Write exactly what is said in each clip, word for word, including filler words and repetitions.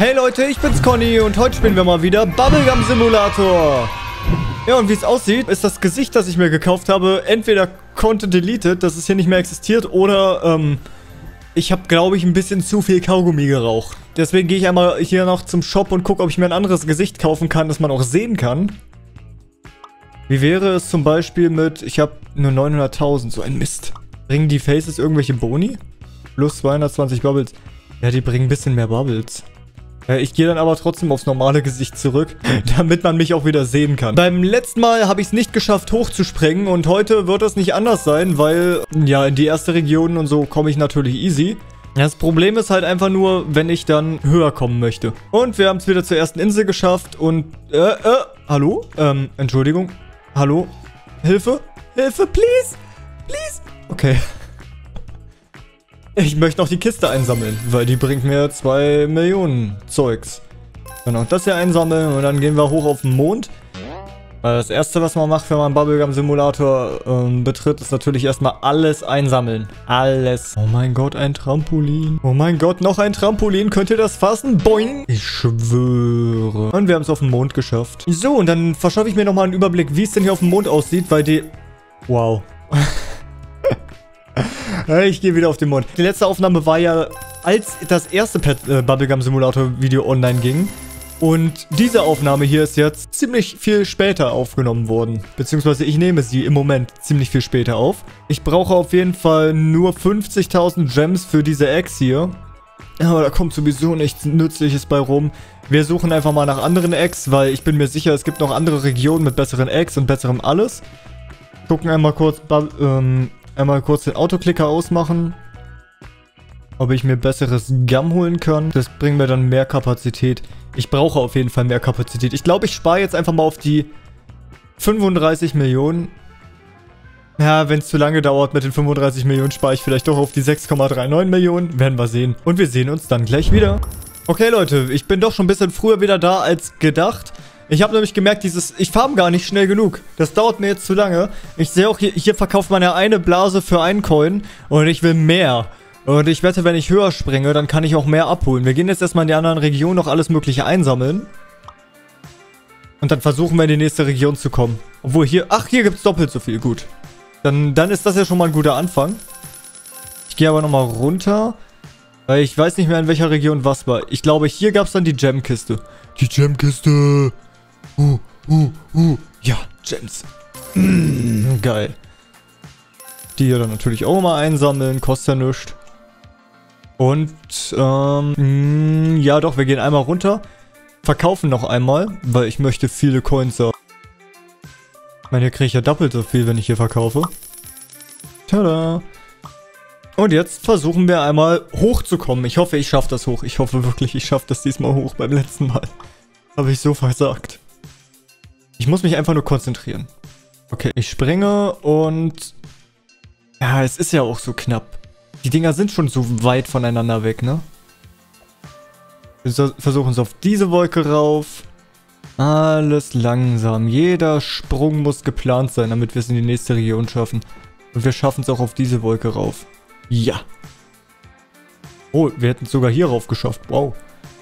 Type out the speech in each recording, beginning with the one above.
Hey Leute, ich bin's Conny und heute spielen wir mal wieder Bubblegum Simulator. Ja, und wie es aussieht, ist das Gesicht, das ich mir gekauft habe, entweder Content deleted, dass es hier nicht mehr existiert, oder ähm, ich habe, glaube ich, ein bisschen zu viel Kaugummi geraucht. Deswegen gehe ich einmal hier noch zum Shop und gucke, ob ich mir ein anderes Gesicht kaufen kann, das man auch sehen kann. Wie wäre es zum Beispiel mit, ich habe nur neunhunderttausend, so ein Mist. Bringen die Faces irgendwelche Boni? Plus zweihundertzwanzig Bubbles. Ja, die bringen ein bisschen mehr Bubbles. Ich gehe dann aber trotzdem aufs normale Gesicht zurück, damit man mich auch wieder sehen kann. Beim letzten Mal habe ich es nicht geschafft, hochzuspringen und heute wird es nicht anders sein, weil, ja, in die erste Region und so komme ich natürlich easy. Das Problem ist halt einfach nur, wenn ich dann höher kommen möchte. Und wir haben es wieder zur ersten Insel geschafft und, äh, äh, hallo? Ähm, Entschuldigung. Hallo? Hilfe? Hilfe, please? Please? Okay. Ich möchte noch die Kiste einsammeln, weil die bringt mir zwei Millionen Zeugs. Genau, das hier einsammeln und dann gehen wir hoch auf den Mond. Weil das erste, was man macht, wenn man Bubblegum Simulator ähm, betritt, ist natürlich erstmal alles einsammeln. Alles. Oh mein Gott, ein Trampolin. Oh mein Gott, noch ein Trampolin. Könnt ihr das fassen? Boing. Ich schwöre. Und wir haben es auf den Mond geschafft. So, und dann verschaffe ich mir nochmal einen Überblick, wie es denn hier auf dem Mond aussieht, weil die... Wow. Ich gehe wieder auf den Mond. Die letzte Aufnahme war ja, als das erste Pet, äh, Bubblegum Simulator Video online ging. Und diese Aufnahme hier ist jetzt ziemlich viel später aufgenommen worden. Beziehungsweise ich nehme sie im Moment ziemlich viel später auf. Ich brauche auf jeden Fall nur fünfzigtausend Gems für diese Eggs hier. Aber da kommt sowieso nichts Nützliches bei rum. Wir suchen einfach mal nach anderen Eggs, weil ich bin mir sicher, es gibt noch andere Regionen mit besseren Eggs und besserem alles. Gucken einmal kurz, ähm... Einmal kurz den Autoklicker ausmachen. Ob ich mir besseres Gum holen kann. Das bringt mir dann mehr Kapazität. Ich brauche auf jeden Fall mehr Kapazität. Ich glaube, ich spare jetzt einfach mal auf die fünfunddreißig Millionen. Ja, wenn es zu lange dauert mit den fünfunddreißig Millionen, spare ich vielleicht doch auf die sechs Komma neununddreißig Millionen. Werden wir sehen. Und wir sehen uns dann gleich wieder. Okay, Leute. Ich bin doch schon ein bisschen früher wieder da als gedacht. Ich habe nämlich gemerkt, dieses, ich farm gar nicht schnell genug. Das dauert mir jetzt zu lange. Ich sehe auch, hier, hier verkauft man ja eine Blase für einen Coin. Und ich will mehr. Und ich wette, wenn ich höher springe, dann kann ich auch mehr abholen. Wir gehen jetzt erstmal in die anderen Regionen noch alles Mögliche einsammeln. Und dann versuchen wir in die nächste Region zu kommen. Obwohl hier, ach, hier gibt es doppelt so viel. Gut. Dann, dann ist das ja schon mal ein guter Anfang. Ich gehe aber nochmal runter. Weil ich weiß nicht mehr, in welcher Region was war. Ich glaube, hier gab es dann die Gemkiste. Die Gemkiste. Uh, uh, uh. Ja, Gems. Mm, geil. Die hier dann natürlich auch mal einsammeln. Kostet ja nichts. Und, ähm, ja doch, wir gehen einmal runter. Verkaufen noch einmal, weil ich möchte viele Coins haben. Ich meine, hier kriege ich ja doppelt so viel, wenn ich hier verkaufe. Tada. Und jetzt versuchen wir einmal hochzukommen. Ich hoffe, ich schaffe das hoch. Ich hoffe wirklich, ich schaffe das diesmal hoch. Beim letzten Mal habe ich so versagt. Ich muss mich einfach nur konzentrieren. Okay, ich springe und... Ja, es ist ja auch so knapp. Die Dinger sind schon so weit voneinander weg, ne? Wir versuchen es auf diese Wolke rauf. Alles langsam. Jeder Sprung muss geplant sein, damit wir es in die nächste Region schaffen. Und wir schaffen es auch auf diese Wolke rauf. Ja. Oh, wir hätten es sogar hier rauf geschafft. Wow.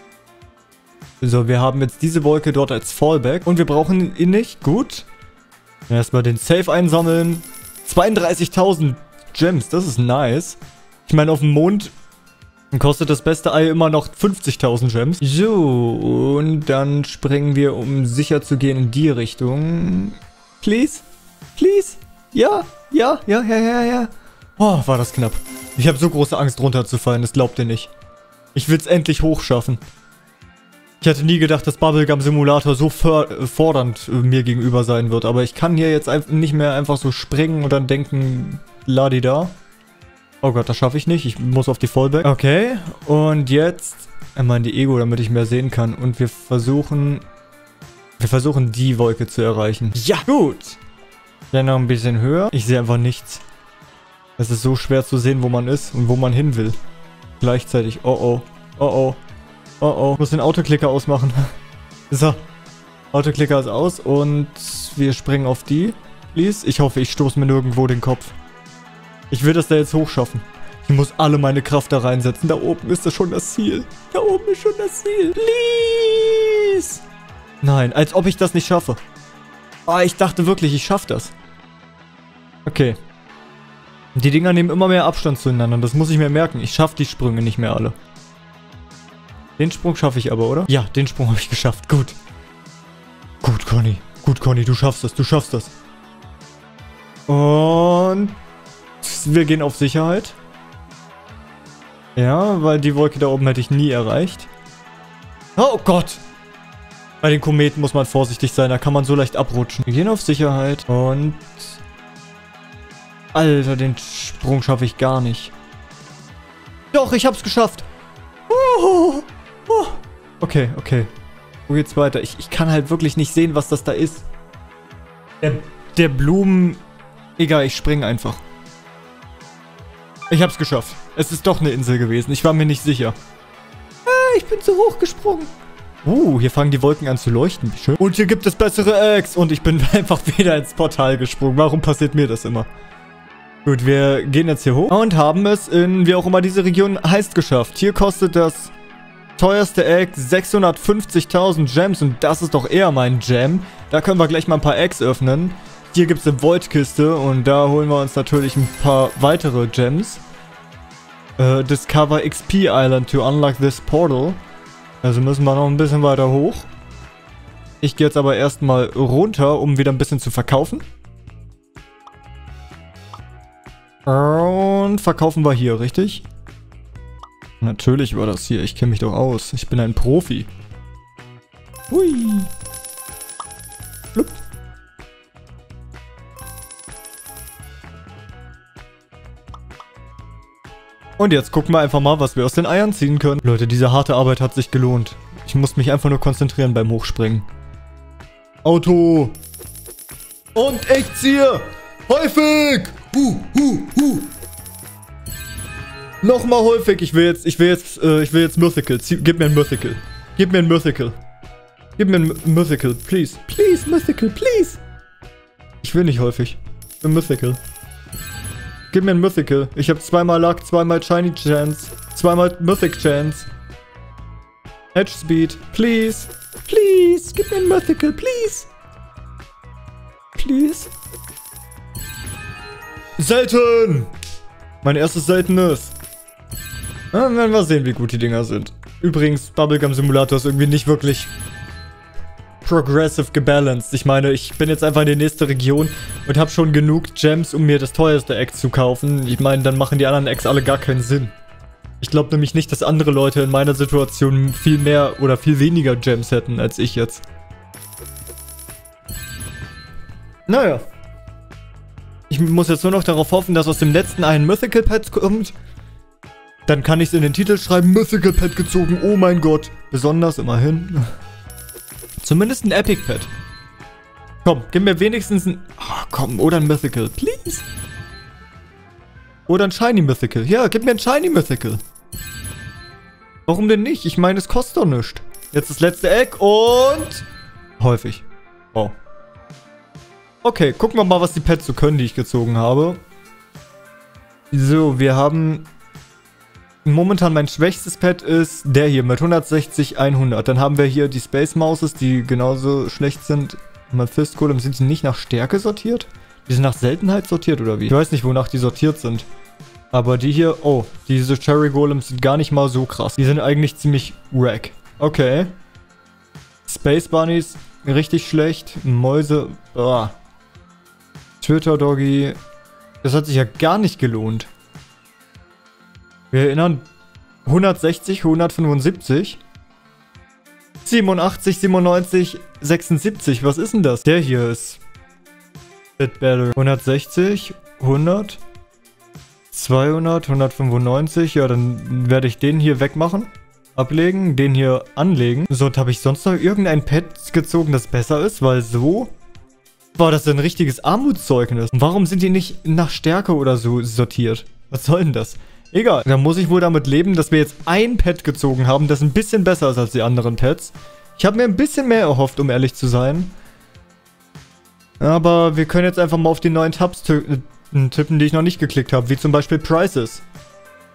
So, wir haben jetzt diese Wolke dort als Fallback. Und wir brauchen ihn nicht. Gut. Erstmal den Safe einsammeln. zweiunddreißigtausend Gems, das ist nice. Ich meine, auf dem Mond kostet das beste Ei immer noch fünfzigtausend Gems. So, und dann springen wir, um sicher zu gehen, in die Richtung. Please? Please? Ja, ja, ja, ja, ja, ja. Oh, war das knapp. Ich habe so große Angst, runterzufallen, das glaubt ihr nicht. Ich will es endlich hochschaffen. Ich hätte nie gedacht, dass Bubblegum Simulator so fordernd äh, mir gegenüber sein wird. Aber ich kann hier jetzt nicht mehr einfach so springen und dann denken, ladida. Oh Gott, das schaffe ich nicht. Ich muss auf die Fallback. Okay, und jetzt einmal in die Ego, damit ich mehr sehen kann. Und wir versuchen... Wir versuchen, die Wolke zu erreichen. Ja, gut. Dann noch ein bisschen höher. Ich sehe einfach nichts. Es ist so schwer zu sehen, wo man ist und wo man hin will. Gleichzeitig. Oh oh. Oh oh. Oh oh, ich muss den Autoklicker ausmachen. So, Autoklicker ist aus und wir springen auf die. Please. Ich hoffe, ich stoße mir nirgendwo den Kopf. Ich will das da jetzt hochschaffen. Ich Ich muss alle meine Kraft da reinsetzen. Da oben ist das schon das Ziel. Da oben ist schon das Ziel. Please. Nein, als ob ich das nicht schaffe. Ah, ich dachte wirklich, ich schaffe das. Okay. Die Dinger nehmen immer mehr Abstand zueinander. Das muss ich mir merken. Ich schaffe die Sprünge nicht mehr alle. Den Sprung schaffe ich aber, oder? Ja, den Sprung habe ich geschafft. Gut. Gut, Conny. Gut, Conny, du schaffst das. Du schaffst das. Und wir gehen auf Sicherheit. Ja, weil die Wolke da oben hätte ich nie erreicht. Oh Gott! Bei den Kometen muss man vorsichtig sein, da kann man so leicht abrutschen. Wir gehen auf Sicherheit und... Alter, den Sprung schaffe ich gar nicht. Doch, ich hab's geschafft! Oh, oh. Okay, okay. Wo geht's weiter? Ich, ich kann halt wirklich nicht sehen, was das da ist. Der, der Blumen... Egal, ich springe einfach. Ich hab's geschafft. Es ist doch eine Insel gewesen. Ich war mir nicht sicher. Ah, ich bin zu hoch gesprungen. Uh, hier fangen die Wolken an zu leuchten. Wie schön. Und hier gibt es bessere Eggs. Und ich bin einfach wieder ins Portal gesprungen. Warum passiert mir das immer? Gut, wir gehen jetzt hier hoch. Und haben es in, wie auch immer diese Region heißt, geschafft. Hier kostet das teuerste Egg sechshundertfünfzigtausend Gems. Und das ist doch eher mein Gem. Da können wir gleich mal ein paar Eggs öffnen. Hier gibt es eine Void-Kiste und da holen wir uns natürlich ein paar weitere Gems. Uh, Discover X P Island to unlock this portal. Also müssen wir noch ein bisschen weiter hoch. Ich gehe jetzt aber erstmal runter, um wieder ein bisschen zu verkaufen. Und verkaufen wir hier, richtig? Natürlich war das hier. Ich kenne mich doch aus. Ich bin ein Profi. Hui. Flupp. Und jetzt gucken wir einfach mal, was wir aus den Eiern ziehen können. Leute, diese harte Arbeit hat sich gelohnt. Ich muss mich einfach nur konzentrieren beim Hochspringen. Auto. Und ich ziehe. Häufig. Hu, hu, hu. Nochmal häufig. Ich will jetzt, ich will jetzt, äh, ich will jetzt Mythical. Zieh, gib mir ein Mythical. Gib mir ein Mythical. Gib mir ein Mythical. Please. Please, Mythical, please. Ich will nicht häufig. Ich will Mythical. Gib mir ein Mythical. Ich habe zweimal Luck, zweimal Shiny Chance, zweimal Mythic Chance. Edge Speed. Please. Please. Gib mir ein Mythical, please. Please. Selten. Mein erstes Seltenes. Dann werden wir sehen, wie gut die Dinger sind. Übrigens, Bubblegum Simulator ist irgendwie nicht wirklich progressive gebalanced. Ich meine, ich bin jetzt einfach in die nächste Region und habe schon genug Gems, um mir das teuerste Egg zu kaufen. Ich meine, dann machen die anderen Eggs alle gar keinen Sinn. Ich glaube nämlich nicht, dass andere Leute in meiner Situation viel mehr oder viel weniger Gems hätten als ich jetzt. Naja. Ich muss jetzt nur noch darauf hoffen, dass aus dem letzten ein Mythical Pet kommt. Dann kann ich es in den Titel schreiben, Mythical Pet gezogen, oh mein Gott. Besonders immerhin. Zumindest ein Epic Pet. Komm, gib mir wenigstens ein... Oh, komm, oder ein Mythical, please. Oder ein Shiny Mythical. Ja, gib mir ein Shiny Mythical. Warum denn nicht? Ich meine, es kostet doch nichts. Jetzt das letzte Egg und... Häufig. Oh. Okay, gucken wir mal, was die Pets so können, die ich gezogen habe. So, wir haben... Momentan mein schwächstes Pet ist der hier mit hundertsechzig, hundert. Dann haben wir hier die Space Mouses, die genauso schlecht sind. Mephisto Golem, sind sie nicht nach Stärke sortiert? Die sind nach Seltenheit sortiert oder wie? Ich weiß nicht, wonach die sortiert sind. Aber die hier, oh, diese Cherry Golems sind gar nicht mal so krass. Die sind eigentlich ziemlich wack. Okay. Space Bunnies, richtig schlecht. Mäuse, ah. Twitter Doggy. Das hat sich ja gar nicht gelohnt. Wir erinnern, hundertsechzig, hundertfünfundsiebzig, siebenundachtzig, siebenundneunzig, sechsundsiebzig. Was ist denn das? Der hier ist Bit Better. hundertsechzig, hundert, zweihundert, hundertfünfundneunzig. Ja, dann werde ich den hier wegmachen. Ablegen, den hier anlegen. So, und habe ich sonst noch irgendein Pet gezogen, das besser ist? Weil so war das ein richtiges Armutszeugnis. Warum sind die nicht nach Stärke oder so sortiert? Was soll denn das? Egal, dann muss ich wohl damit leben, dass wir jetzt ein Pet gezogen haben, das ein bisschen besser ist als die anderen Pets. Ich habe mir ein bisschen mehr erhofft, um ehrlich zu sein. Aber wir können jetzt einfach mal auf die neuen Tabs tippen, die ich noch nicht geklickt habe, wie zum Beispiel Prices.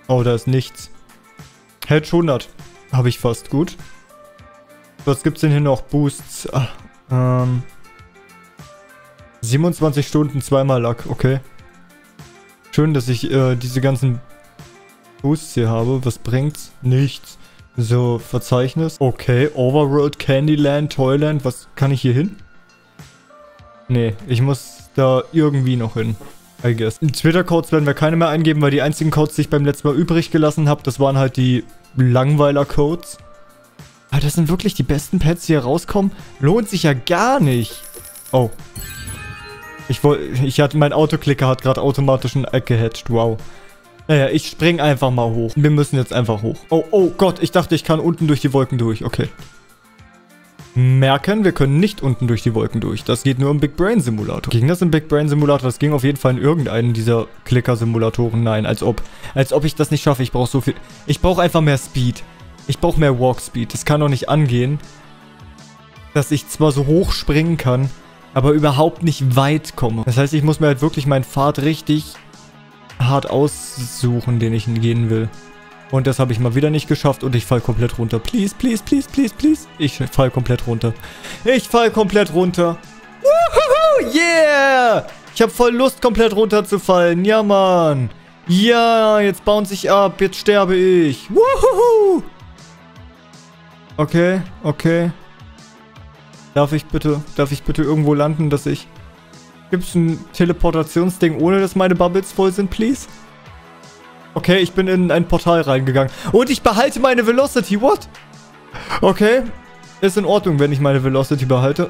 Oh, da ist nichts. Hedge hundert. Habe ich fast. Gut. Was gibt's denn hier noch? Boosts. Ah, ähm. siebenundzwanzig Stunden, zweimal Luck. Okay. Schön, dass ich äh, diese ganzen Boosts hier habe. Was bringt's? Nichts. So, Verzeichnis. Okay, Overworld, Candyland, Toyland. Was kann ich hier hin? Nee, ich muss da irgendwie noch hin. I guess. Twitter-Codes werden wir keine mehr eingeben, weil die einzigen Codes, die ich beim letzten Mal übrig gelassen habe, das waren halt die Langweiler-Codes. Aber das sind wirklich die besten Pets, die hier rauskommen. Lohnt sich ja gar nicht. Oh. Ich wollte, ich hatte, mein Autoklicker hat gerade automatisch ein Eck gehatcht. Wow. Naja, ich spring einfach mal hoch. Wir müssen jetzt einfach hoch. Oh, oh Gott, ich dachte, ich kann unten durch die Wolken durch. Okay. Merken, wir können nicht unten durch die Wolken durch. Das geht nur im Big Brain Simulator. Ging das im Big Brain Simulator? Das ging auf jeden Fall in irgendeinen dieser Clicker-Simulatoren. Nein, als ob. Als ob ich das nicht schaffe. Ich brauche so viel. Ich brauche einfach mehr Speed. Ich brauche mehr Walk Speed. Das kann doch nicht angehen, dass ich zwar so hoch springen kann, aber überhaupt nicht weit komme. Das heißt, ich muss mir halt wirklich meinen Pfad richtig hart aussuchen, den ich gehen will. Und das habe ich mal wieder nicht geschafft und ich fall komplett runter. Please, please, please, please, please. Ich fall komplett runter. Ich fall komplett runter. Woohoo, yeah! Ich habe voll Lust, komplett runterzufallen. Ja, Mann. Ja, jetzt bounce ich ab. Jetzt sterbe ich. Woohoo! Okay, okay. Darf ich bitte, darf ich bitte irgendwo landen, dass ich... Gibt es ein Teleportationsding, ohne dass meine Bubbles voll sind, please? Okay, ich bin in ein Portal reingegangen. Und ich behalte meine Velocity, what? Okay, ist in Ordnung, wenn ich meine Velocity behalte.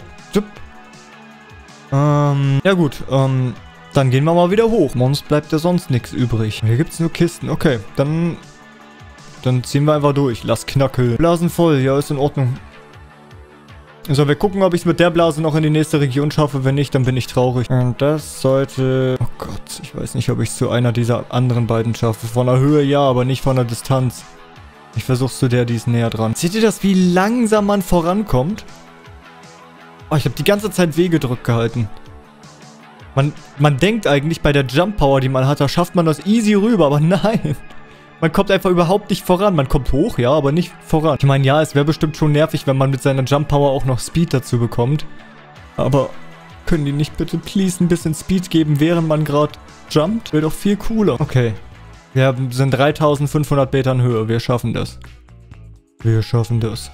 Ähm, ja gut, ähm, dann gehen wir mal wieder hoch. Sonst bleibt ja sonst nichts übrig. Hier gibt es nur Kisten, okay, dann... Dann ziehen wir einfach durch. Lass knackeln. Blasen voll, ja, ist in Ordnung. So, wir gucken, ob ich es mit der Blase noch in die nächste Region schaffe. Wenn nicht, dann bin ich traurig. Und das sollte... Oh Gott, ich weiß nicht, ob ich es zu einer dieser anderen beiden schaffe. Von der Höhe ja, aber nicht von der Distanz. Ich versuch's zu der, die ist näher dran. Seht ihr das, wie langsam man vorankommt? Oh, ich habe die ganze Zeit W gedrückt gehalten. Man, man denkt eigentlich, bei der Jump Power, die man hat, da schafft man das easy rüber, aber nein. Man kommt einfach überhaupt nicht voran. Man kommt hoch, ja, aber nicht voran. Ich meine, ja, es wäre bestimmt schon nervig, wenn man mit seiner Jump Power auch noch Speed dazu bekommt. Aber können die nicht bitte, please, ein bisschen Speed geben, während man gerade jumpt? Wäre doch viel cooler. Okay. Wir sind dreitausendfünfhundert Metern Höhe. Wir schaffen das. Wir schaffen das.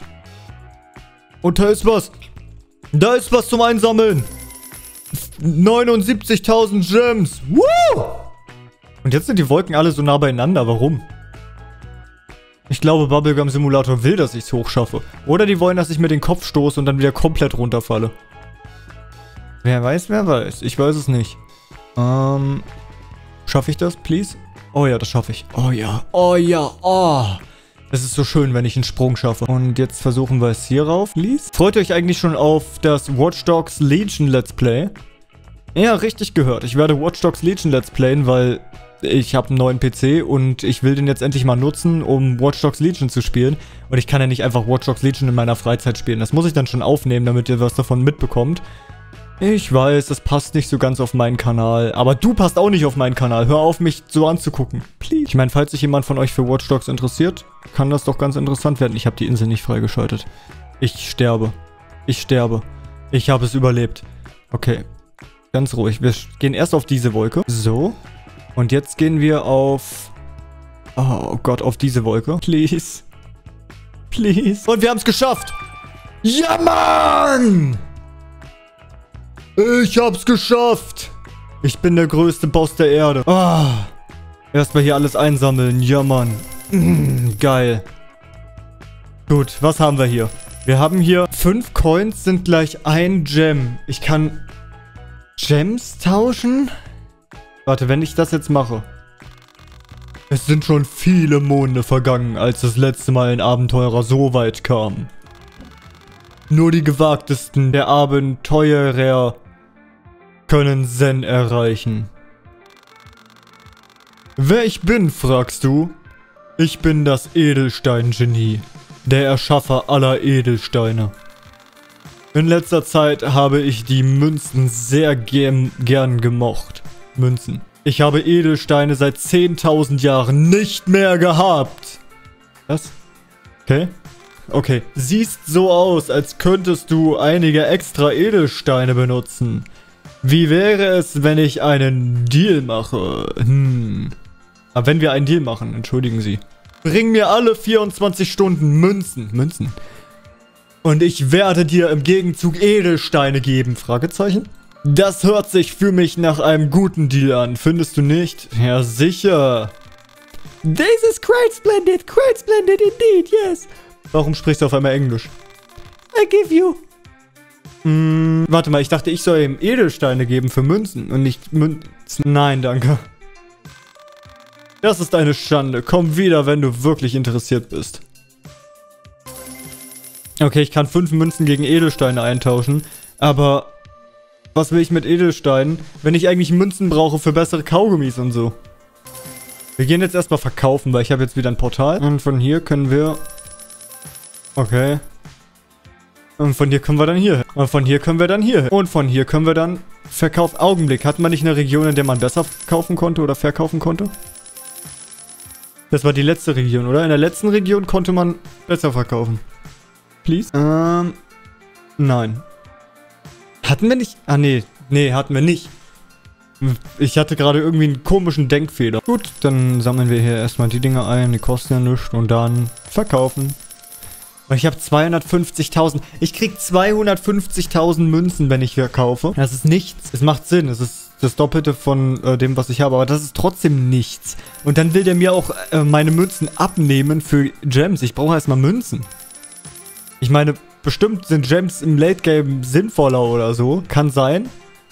Und da ist was. Da ist was zum Einsammeln. neunundsiebzigtausend Gems. Woo! Und jetzt sind die Wolken alle so nah beieinander. Warum? Ich glaube, Bubblegum Simulator will, dass ich es hochschaffe. Oder die wollen, dass ich mir den Kopf stoße und dann wieder komplett runterfalle. Wer weiß, wer weiß. Ich weiß es nicht. Ähm, schaffe ich das, please? Oh ja, das schaffe ich. Oh ja. Oh ja. Oh. Es ist so schön, wenn ich einen Sprung schaffe. Und jetzt versuchen wir es hier rauf, please. Freut euch eigentlich schon auf das Watch Dogs Legion Let's Play? Ja, richtig gehört. Ich werde Watch Dogs Legion Let's Playen, weil... Ich habe einen neuen P C und ich will den jetzt endlich mal nutzen, um Watch Dogs Legion zu spielen. Und ich kann ja nicht einfach Watch Dogs Legion in meiner Freizeit spielen. Das muss ich dann schon aufnehmen, damit ihr was davon mitbekommt. Ich weiß, das passt nicht so ganz auf meinen Kanal. Aber du passt auch nicht auf meinen Kanal. Hör auf, mich so anzugucken. Please. Ich meine, falls sich jemand von euch für Watch Dogs interessiert, kann das doch ganz interessant werden. Ich habe die Insel nicht freigeschaltet. Ich sterbe. Ich sterbe. Ich habe es überlebt. Okay. Ganz ruhig. Wir gehen erst auf diese Wolke. So. Und jetzt gehen wir auf... Oh Gott, auf diese Wolke. Please. Please. Und wir haben es geschafft. Ja, Mann! Ich hab's geschafft. Ich bin der größte Boss der Erde. Ah. Erstmal hier alles einsammeln. Ja, Mann. Mm, geil. Gut, was haben wir hier? Wir haben hier fünf Coins sind gleich ein Gem. Ich kann Gems tauschen? Warte, wenn ich das jetzt mache. Es sind schon viele Monde vergangen, als das letzte Mal ein Abenteurer so weit kam. Nur die gewagtesten der Abenteurer können Zen erreichen. Wer ich bin, fragst du? Ich bin das Edelstein-Genie, der Erschaffer aller Edelsteine. In letzter Zeit habe ich die Münzen sehr gern, gern gemocht. Münzen. Ich habe Edelsteine seit zehntausend Jahren nicht mehr gehabt. Was? Okay. Okay. Siehst so aus, als könntest du einige extra Edelsteine benutzen. Wie wäre es, wenn ich einen Deal mache? Hm. Aber wenn wir einen Deal machen, entschuldigen Sie. Bring mir alle vierundzwanzig Stunden Münzen. Münzen. Und ich werde dir im Gegenzug Edelsteine geben. Fragezeichen? Das hört sich für mich nach einem guten Deal an. Findest du nicht? Ja, sicher. This is quite splendid. Quite splendid indeed, yes. Warum sprichst du auf einmal Englisch? I give you. Hm, warte mal, ich dachte, ich soll ihm Edelsteine geben für Münzen und nicht Münzen. Nein, danke. Das ist eine Schande. Komm wieder, wenn du wirklich interessiert bist. Okay, ich kann fünf Münzen gegen Edelsteine eintauschen. Aber was will ich mit Edelsteinen, wenn ich eigentlich Münzen brauche für bessere Kaugummis und so? Wir gehen jetzt erstmal verkaufen, weil ich habe jetzt wieder ein Portal. Und von hier können wir... Okay. Und von hier können wir dann hier hin. Und von hier können wir dann hier hin. Und von hier können wir dann... Verkauf... Augenblick. Hat man nicht eine Region, in der man besser kaufen konnte oder verkaufen konnte? Das war die letzte Region, oder? In der letzten Region konnte man besser verkaufen. Please? Ähm... Nein. Hatten wir nicht... Ah, nee. Nee, hatten wir nicht. Ich hatte gerade irgendwie einen komischen Denkfehler. Gut, dann sammeln wir hier erstmal die Dinger ein. Die kosten ja nichts. Und dann verkaufen. Weil ich habe zweihundertfünfzigtausend. Ich krieg zweihundertfünfzigtausend Münzen, wenn ich verkaufe. Das ist nichts. Es macht Sinn. Es ist das Doppelte von äh, dem, was ich habe. Aber das ist trotzdem nichts. Und dann will der mir auch äh, meine Münzen abnehmen für Gems. Ich brauche erstmal Münzen. Ich meine, bestimmt sind Gems im Late Game sinnvoller oder so. Kann sein.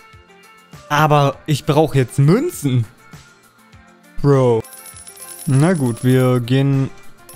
Aber ich brauche jetzt Münzen. Bro. Na gut, wir gehen...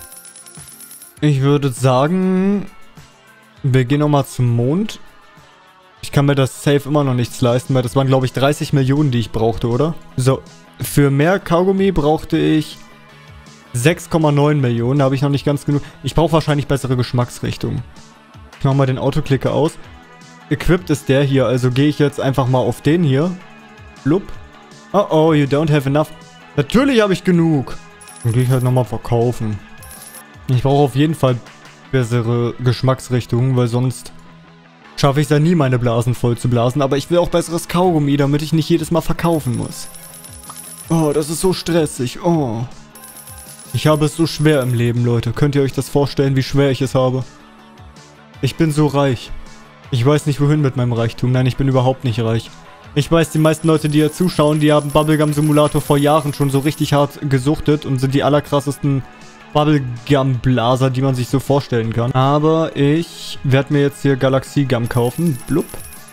Ich würde sagen... Wir gehen nochmal zum Mond. Ich kann mir das safe immer noch nichts leisten, weil das waren, glaube ich, dreißig Millionen, die ich brauchte, oder? So, für mehr Kaugummi brauchte ich sechs Komma neun Millionen. Da habe ich noch nicht ganz genug. Ich brauche wahrscheinlich bessere Geschmacksrichtungen. Ich mache mal den Autoklicker aus. Equipped ist der hier, also gehe ich jetzt einfach mal auf den hier. Blub. Oh oh, you don't have enough. Natürlich habe ich genug. Dann gehe ich halt nochmal verkaufen. Ich brauche auf jeden Fall bessere Geschmacksrichtungen, weil sonst schaffe ich es ja nie, meine Blasen voll zu blasen. Aber ich will auch besseres Kaugummi, damit ich nicht jedes Mal verkaufen muss. Oh, das ist so stressig. Oh. Ich habe es so schwer im Leben, Leute. Könnt ihr euch das vorstellen, wie schwer ich es habe? Ich bin so reich. Ich weiß nicht, wohin mit meinem Reichtum. Nein, ich bin überhaupt nicht reich. Ich weiß, die meisten Leute, die hier zuschauen, die haben Bubblegum Simulator vor Jahren schon so richtig hart gesuchtet und sind die allerkrassesten Bubblegum-Blaser, die man sich so vorstellen kann. Aber ich werde mir jetzt hier Galaxie-Gum kaufen. Blub.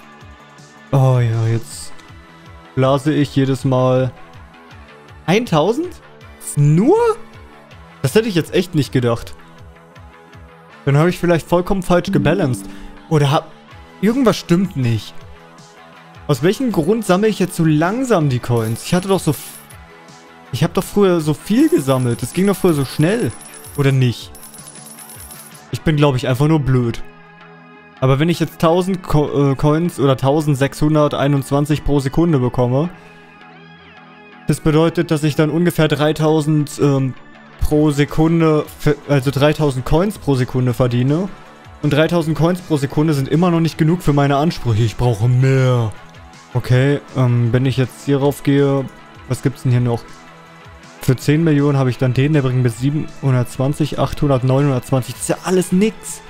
Oh ja, jetzt blase ich jedes Mal eintausend? Nur? Das hätte ich jetzt echt nicht gedacht. Dann habe ich vielleicht vollkommen falsch gebalanced. Oder hab... Irgendwas stimmt nicht. Aus welchem Grund sammle ich jetzt so langsam die Coins? Ich hatte doch so... Ich habe doch früher so viel gesammelt. Das ging doch früher so schnell. Oder nicht? Ich bin, glaube ich, einfach nur blöd. Aber wenn ich jetzt tausend Co äh, Coins oder eintausendsechshunderteinundzwanzig pro Sekunde bekomme, das bedeutet, dass ich dann ungefähr dreitausend ähm, pro Sekunde, also dreitausend Coins pro Sekunde verdiene. Und dreitausend Coins pro Sekunde sind immer noch nicht genug für meine Ansprüche. Ich brauche mehr. Okay, ähm, wenn ich jetzt hierauf gehe, was gibt's denn hier noch? Für zehn Millionen habe ich dann den, der bringt mir siebenhundertzwanzig, achthundert, neunhundertzwanzig. Das ist ja alles nix.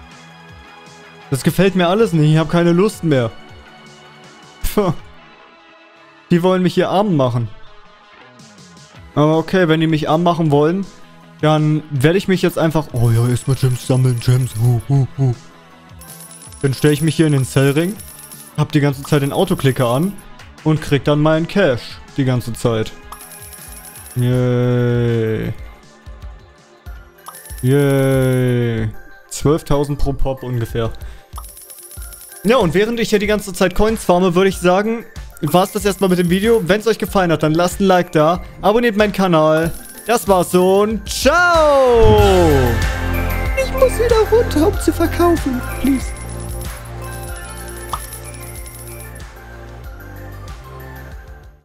Das gefällt mir alles nicht. Ich habe keine Lust mehr. Puh. Die wollen mich hier arm machen. Aber okay, wenn die mich arm machen wollen, dann werde ich mich jetzt einfach... Oh ja, erstmal Gems sammeln, Gems. Uh, uh, uh. Dann stelle ich mich hier in den Zellring, hab die ganze Zeit den Autoklicker an und krieg dann meinen Cash die ganze Zeit. Yay. Yay. zwölftausend pro Pop ungefähr. Ja, und während ich hier die ganze Zeit Coins farme, würde ich sagen, war es das erstmal mit dem Video. Wenn es euch gefallen hat, dann lasst ein Like da. Abonniert meinen Kanal. Das war's so und ciao! Ich muss wieder runter, um zu verkaufen. Please.